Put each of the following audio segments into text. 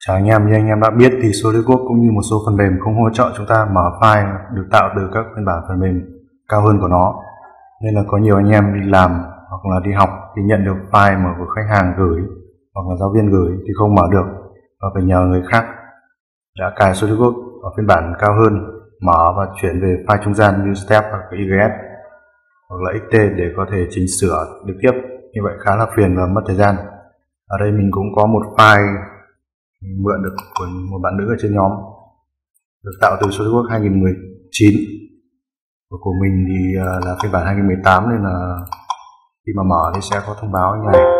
Chào anh em, như anh em đã biết thì SolidWorks cũng như một số phần mềm không hỗ trợ chúng ta mở file được tạo từ các phiên bản phần mềm cao hơn của nó. Nên là có nhiều anh em đi làm hoặc là đi học thì nhận được file mà của khách hàng gửi hoặc là giáo viên gửi thì không mở được và phải nhờ người khác đã cài SolidWorks ở phiên bản cao hơn mở và chuyển về file trung gian như Step hoặc YGS hoặc là XT để có thể chỉnh sửa được tiếp. Như vậy khá là phiền và mất thời gian. Ở đây mình cũng có một file mượn được của một bạn nữ ở trên nhóm, được tạo từ SolidWorks 2019, của mình thì là phiên bản 2018 nên là khi mà mở thì sẽ có thông báo như này.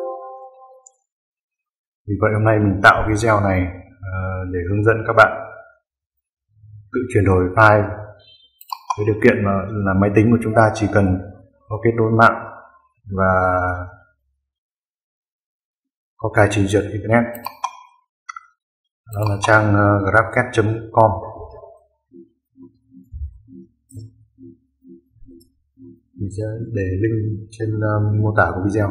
Vì vậy hôm nay mình tạo video này để hướng dẫn các bạn tự chuyển đổi file với điều kiện là máy tính của chúng ta chỉ cần có kết nối mạng và có cài trình duyệt internet. Đó là trang grabcat.com. Mình sẽ để link trên mô tả của video.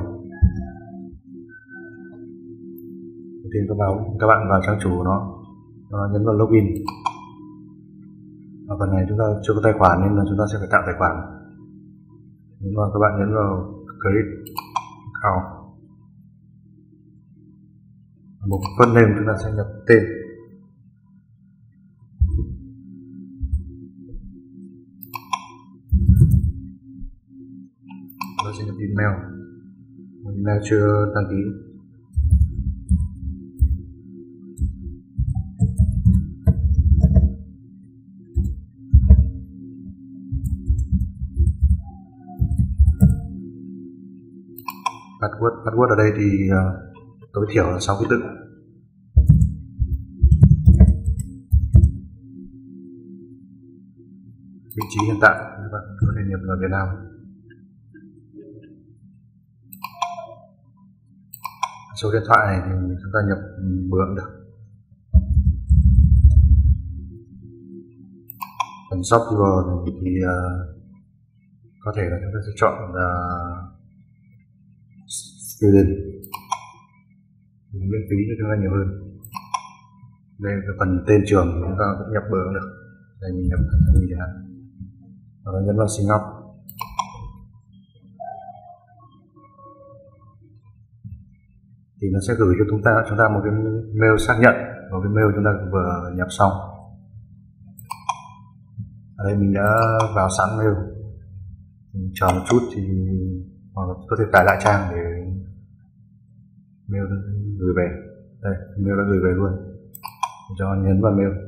Đầu tiên các bạn vào trang chủ của nó, nhấn vào login. Ở phần này chúng ta chưa có tài khoản nên là chúng ta sẽ phải tạo tài khoản. Nhưng mà các bạn nhấn vào create account. Một phần name chúng ta sẽ nhập tên. Chúng ta sẽ nhập email. Email chưa đăng ký. Password ở đây thì tối thiểu là 6 ký tự. Vị trí hiện tại các bạn có thể nhập vào Việt Nam. Số điện thoại này thì chúng ta nhập bừa cũng được. Phần software thì có thể là chúng ta sẽ chọn student, miễn phí cho chúng ta nhiều hơn. Đây là phần tên trường chúng ta cũng nhập bừa cũng được. Đây mình nhập như thế này. Và nhấn vào sign up. Thì nó sẽ gửi cho chúng ta một cái mail xác nhận vào cái mail chúng ta vừa nhập xong. Ở đây mình đã vào sẵn mail. Mình chờ một chút thì hoặc là có thể tải lại trang để mail gửi về. Đây, mail đã gửi về luôn. Mình cho nhấn vào mail.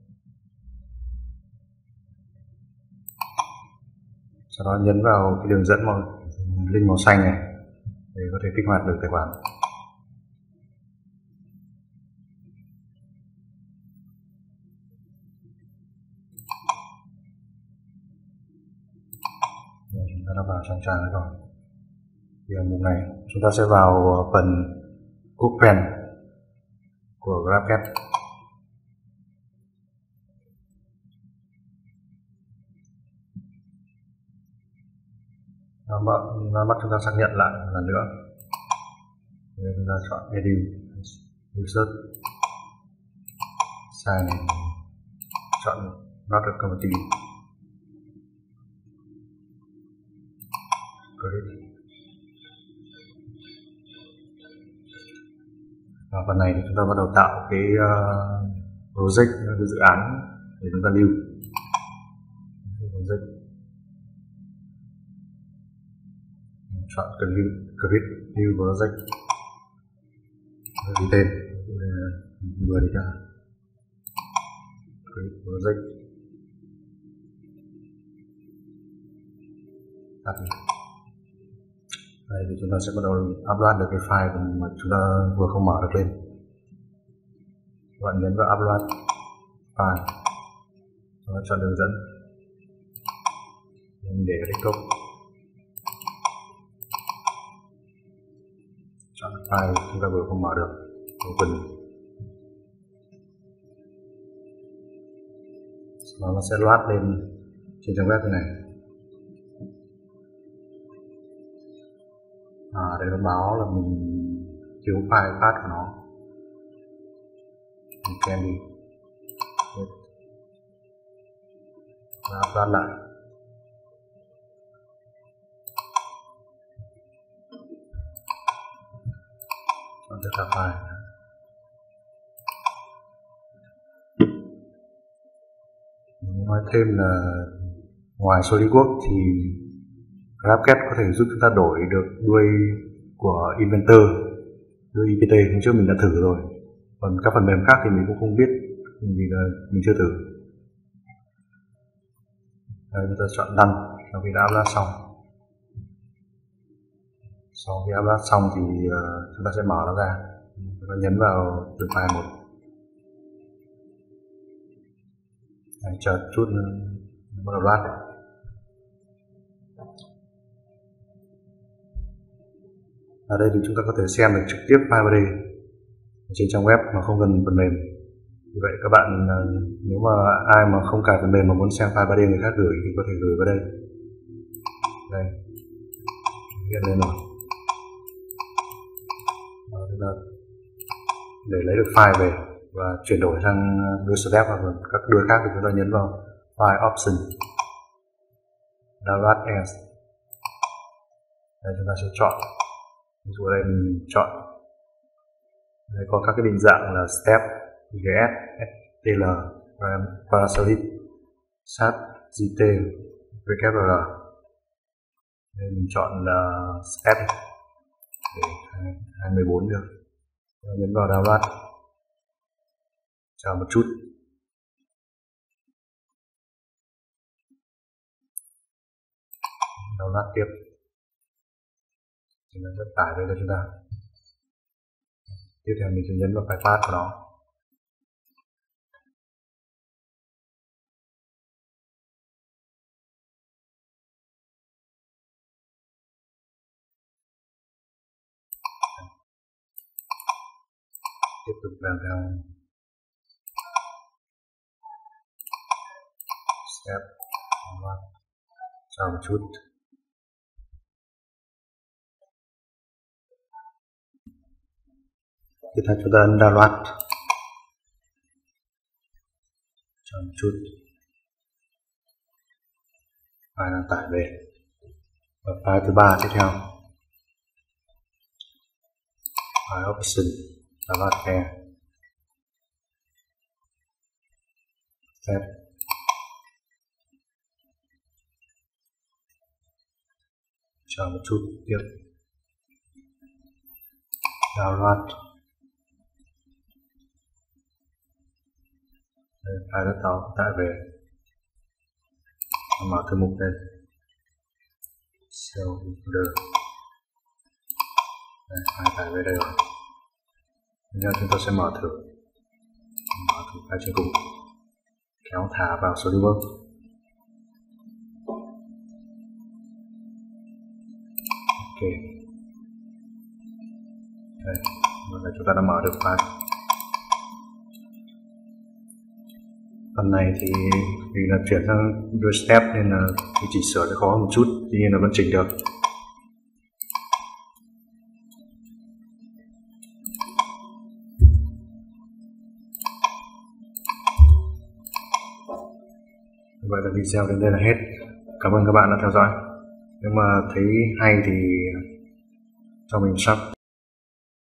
Sau đó nhấn vào cái đường dẫn link màu xanh này để có thể kích hoạt được tài khoản. Chúng ta đã vào trong trang đấy rồi. Thì ở mục này chúng ta sẽ vào phần Open của GrabCAD. Nó bắt chúng ta xác nhận lại một lần nữa. Bây chúng ta chọn Edit, Insert, sai này chọn Not Compatible. Và phần này thì chúng ta bắt đầu tạo cái project, cái dự án để chúng ta lưu. Chọn create new project, ghi tên vừa đi ra create project. Đây thì chúng ta sẽ bắt đầu upload được cái file mà chúng ta vừa không mở được lên. Các bạn nhấn vào upload file, chúng ta chọn đường dẫn, mình để desktop, chọn file chúng ta vừa không mở được, open. Sau đó nó sẽ load lên trên trang web như này. Đây nó báo là mình thiếu file path của nó. can đi và upload lại. Chọn data file. Nói thêm là ngoài SolidWorks thì GraphCAD có thể giúp chúng ta đổi được đuôi của Inventor, đuôi IPT. Hôm trước mình đã thử rồi, còn các phần mềm khác thì mình cũng không biết vì là mình chưa thử. Đây, chúng ta chọn Done sau khi đã upload xong. Sau khi upload xong thì chúng ta sẽ mở nó ra, chúng ta nhấn vào từ file 1. Đấy, chờ chút nữa bắt đầu loát. Ở đây thì chúng ta có thể xem được trực tiếp file 3D trên trang web mà không cần phần mềm. Vì vậy các bạn nếu mà ai mà không cài phần mềm mà muốn xem file 3D người khác gửi thì có thể gửi vào đây. Đây, hiện lên rồi. Để lấy được file về và chuyển đổi sang đuôi step hoặc là các đuôi khác thì chúng ta nhấn vào file option, download as. Đây chúng ta sẽ chọn, ví dụ đây mình chọn, đây có các cái định dạng là step, IGS, STL, Parasolid, SAT, JT, WRL. Đây mình chọn là step để 214 được. Nhấn vào download, chờ một chút. Download tiếp thì nó sẽ tải về cho chúng ta. Tiếp theo mình sẽ nhấn vào file path của nó. Tiếp tục làm theo step, chờ một chút. Tiếp theo chúng ta ấn download, chờ một chút, file đang tải về. Và file thứ 3 tiếp theo, file option, download care, step, chờ một chút tiếp, download. Đây, file đã tải về. Mở thư mục lên, Cell Folder. Đây, file tải về đây rồi. Bây giờ chúng ta sẽ mở thử file trên cùng, kéo thả vào SolidWorks. Ok, đây, chúng ta đã mở được file. Phần này thì vì là chuyển sang đuôi step nên là chỉnh sửa sẽ khó một chút, tuy nhiên là vẫn chỉnh được. Vậy là video đến đây là hết. Cảm ơn các bạn đã theo dõi. Nếu mà thấy hay thì cho mình sub.